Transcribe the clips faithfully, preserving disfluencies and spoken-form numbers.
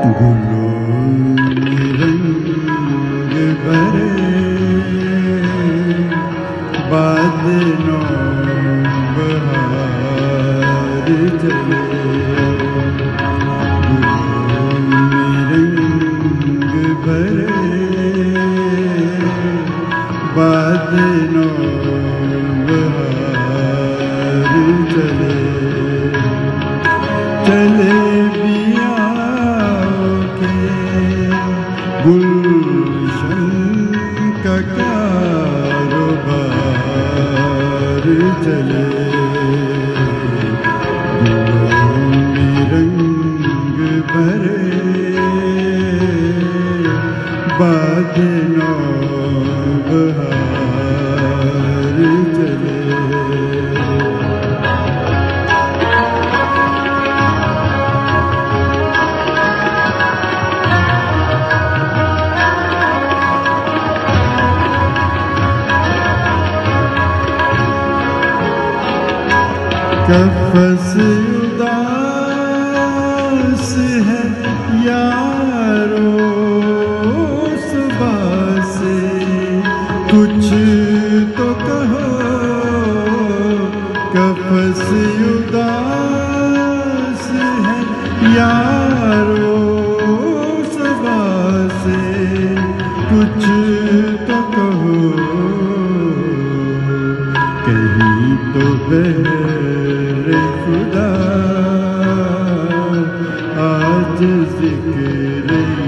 گلوں میں رنگ بھرے باد نو بہار چلے گلوں میں رنگ بھرے باد نو بہار چلے چلے گلشن کا کاروبار چلے گلوں میں رنگ بھرے باد نو بہار چلے قفس اداس ہے یارو صبح سے کچھ تو کہو قفس اداس ہے یارو صبح سے کچھ تو کہو کہیں تو بہر خدا آج ذکر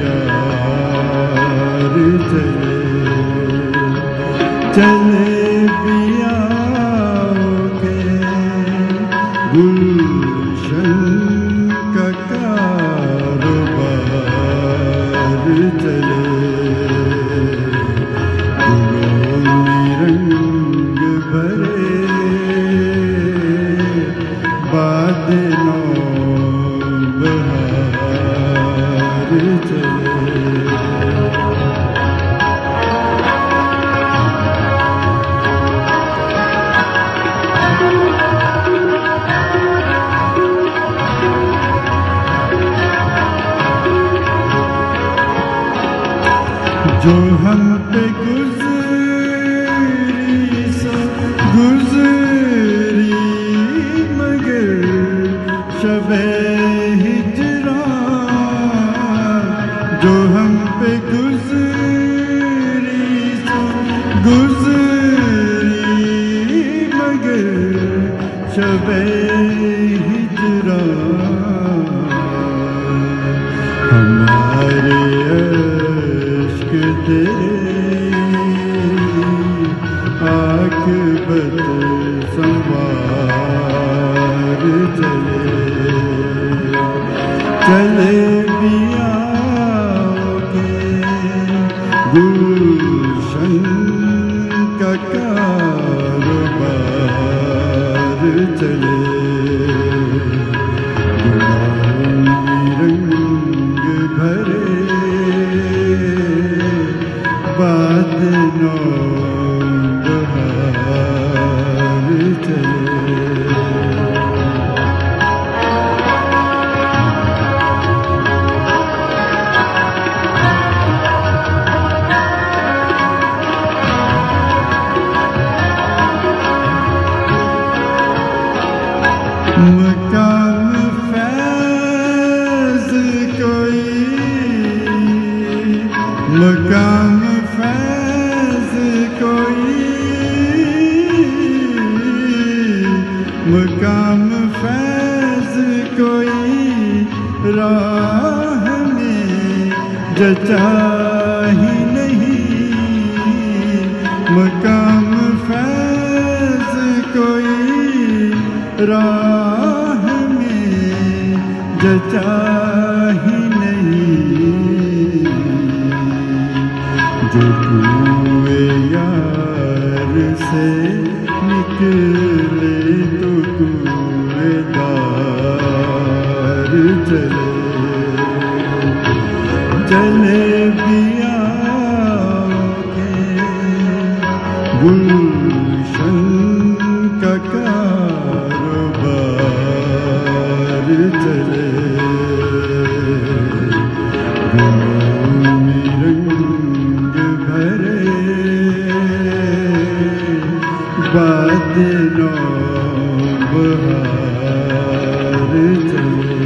یار چلے چلے پیا کے گلشن کا کاروبار چلے گلوں میں رنگ بھرے باد نو بہار چلے جو ہم پہ گزری سو گزری مگر شب ہجران جو ہم پہ گزری سو گزری مگر شب ہجران ہمارے عشق تیرے عاقبت سنوار چلے چلے پیا کے گلشن کا کاروبار چلے گلوں میں رنگ بھرے باد نو بہار چلے مقام فیض کوئی مقام فیض کوئی مقام فیض کوئی راہ میں جچا ہی نہیں مقام فیض کوئی راہ میں جچا ہی نہیں جو کوئے یار سے نکلے تو کوئے دار چلے چلے پیا کے گلشن کا کاروبار چلے بہار چلے